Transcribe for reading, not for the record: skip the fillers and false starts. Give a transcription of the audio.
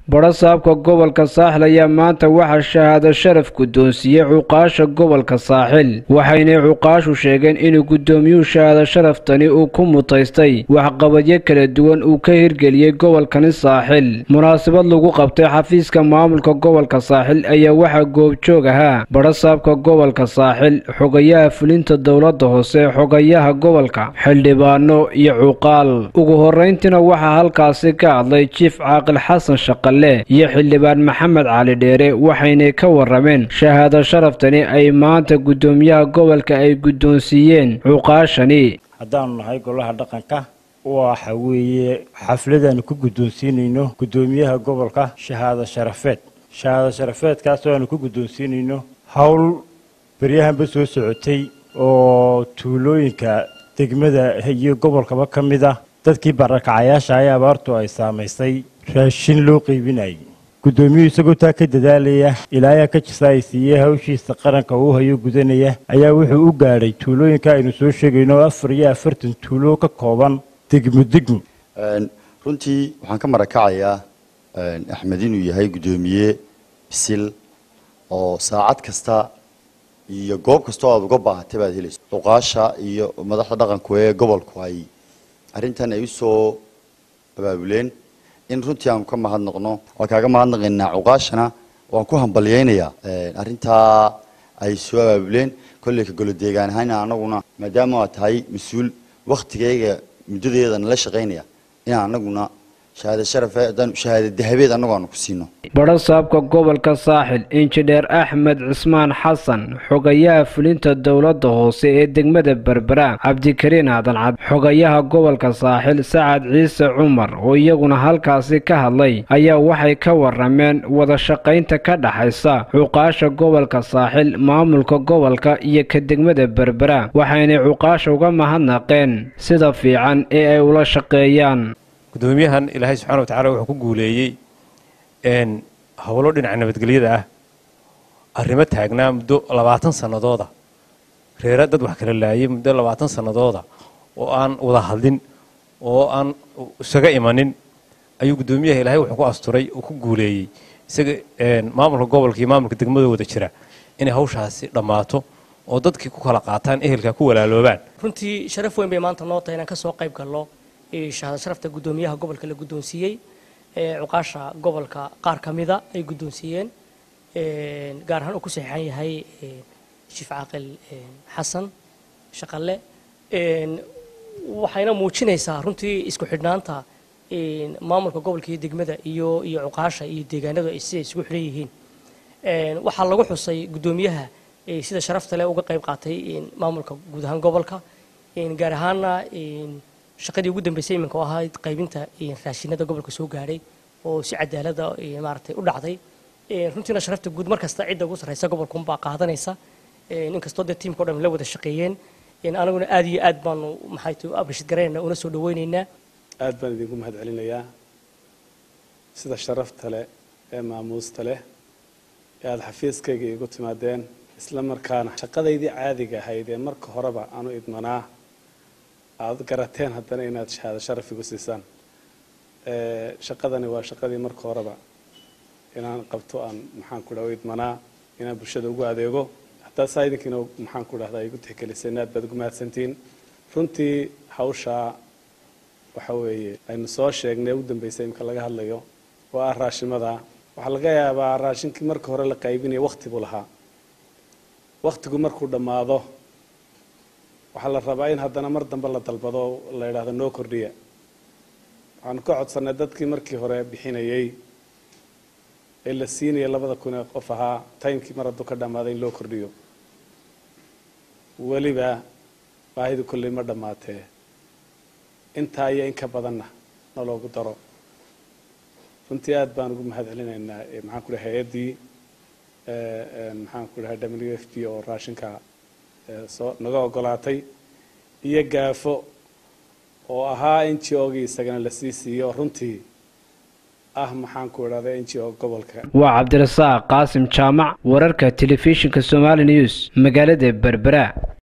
barasaabka gobolka saaxil ayaa maanta waxa shahaado sharaf guddoonsiiyay cuqaasha gobolka saaxil waxayna cuqaashu sheegeen inuu guddoomiyuhu shahaado sharaftani uu ku mutaystay waxqabadyo kala duwan uu ka hirgeliyay gobolkani saaxil munaasabad lagu qabtay xafiiska maamulka gobolka saaxil ayaa waxaa goobjoog ahaa barasaabka gobolka saaxil xogayaha fulinta dowladda hoose xogayaha gobolka xildhibaano iyo cuqaal ugu horeyntiina waxaa halkaasi ka hadlay jiif caaqil xasan shaqale iyo xildhibaan maxamed cali dheere waxayna ka warameen shahaado sharaftani ay maanta gudoomiyaha gobolka ay guddoonsiiyeen cuqaashani haddaan nahay golaha dhaqanka waxa weeye xafladaan ku guddoonsiinayno gudoomiyaha gobolka shahaado sharafeedkaas oo aan ku guddoonsiinayno hawl baryahanba soo socotay oo tuulooyinka degmada iyo gobolkaba ka mid ah dadkii barakacayaasha ay abaartu ay saamaysay raashin loo qaybinayay gudoomiyuhu isagoo taa ka dadaalaya ilaahay ka jisaaysiiyay hawshiisa qaranka uu hayo gudanaya ayaa wuxuu u gaadhay tuulooyinka aynu soo sheegayno 44 tuulo ka kooban degmo runtii waxaan ka marakacayaa axmed inuu yahay gudoomiye bisil oo saacad kasta iyo goob kasta oo aad uga baahatay baad helayso cuqaasha iyo madaxda dhaqanka ee gobolku ay arrintan ay soo abaabuleen in runtii aan ka mahadnaqno oo kaaga mahadnaqaynaa cuqaashana waan ku hambalyeynaya arrinta ay soo abaabuleen kulli ka golo deegaan ahaan anaguna maadaama ay tahay mas'uul waqtigeega muddadeeda la shaqeynaya in anaguna shahaado sharafeed shahaado dahabeed anagu ku siino barasaabka gobolka saaxil injineer axmed cismaan xasan xogayaha fulinta dowladda hoose ee degmada berbera cabdikariin aadan cad xogayaha gobolka saaxil sacad ciise cumar oo iyaguna halkaasi ka hadlay ayaa waxay ka warameen wada shaqaynta ka dhaxaysa cuqaasha gobolka saaxil maamulka gobolka iyo ka degmada berbera waxayna cuqaasha uga mahadnaqeen sida fiican ee ay ula shaqeeyaan gudoomiyahan ilaahay subxaanahu wa ta'aala wuxuu ku guuleeyay hawlo dhinaca nabadgelyada ah arrimo taagnaa muddo 20 sanadooda reer dad wax kala laayay muddo 20 sanadooda oo aan wada hadlin oo aan isaga imanin ayuu gudoomiyaha ilaahay wuxuu ku asturay oo ku guuleeyay isaga maamulka gobolka iyo maamulka degmada wada jira inay hawshaasi dhamaato oo dadkii ku kala qaataan ehelka ku walaaloobaan runtii sharaf weyn bay maanta noo tahay inaan ka soo qayb galno shahaado sharafta gudoomiyaha gobolka la guddoonsiiyay cuqaasha gobolka qaar kamida ay guddoonsiiyeen gaar ahaan uu ku saxiixan yahay jiif caaqil xasan shaqale waxayna muujinaysaa runtii isku xidhnaanta maamulka gobolka iyo degmada iyo cuqaasha iyo deegaanadu ay sida isugu xidhan yihiin waxaa lagu xusay gudoomiyaha sida sharafta leh uga qayb qaatay maamulka guud ahaan gobolka gaar ahaanna shaqadii ugu dambeysay iminka oo ahayd qaybinta raashinada gobolka soo gaaray oo si cadaalad ah maartay u dhacday runtiina sharafta guud markasta cidda ugu sareysa gobolka baa qaadanaysa inkastoo tiimka oo dhan la wada shaqeeyeen anaguna aad iyo aad baan maxay tahay abashid gareena una soo dhaweynaynaa aad baan idinku mahad celinayaa sida sharafta leh ee maamuusta leh ee aad xafiiskayga igu timaadeen isla markaana shaqadaydii caadiga ahayd ee marka horeba aanu idmanaa aad garateen haddana inaad shahaado sharaf igu siisaan shaqadani waa shaqadii marka horeba inaan qabto aan maxaan ku dhaw idmanaa inaan bulshada ugu adeego hataa saayidkiina maxaan ku dhahdaa igu tixgelisay inaad baad ugu mahadsantiin runtii hawsha waxa weeye aynu soo sheegnay ugu dambeysay imka laga hadlayo waa raashimada waxa laga yaabaa raashinkii marka hore la qaybinay waqti buu lahaa waqtigu markuu dhamaado waxaa la rabaa in haddana mar dambe la dalbado la yidhaahdo noo kordhiya waxaanu ka codsanay dadkii markii hore bixinayay ee la siinaya 2,000 qof ahaa timekii mar hadduu ka dhammaaday in loo kordhiyo weliba baahidu kolley ma dhammaatee intaa iyo in ka badanna na loogu daro runtii aad baan ugu mahad celinaynaa maxaan ku dhahay hay-addii maxaan ku dhahay WFP oo raashinka soo naga ogolaatay iyo gaafo oo ahaa NGO-gii isagana la sii siiyo runtii maxaan ku idhahdaa NGO gobolka waa Cabdirasaaq Qaasim Jaamac wararka telefishinka Somali News magaalada Berbera.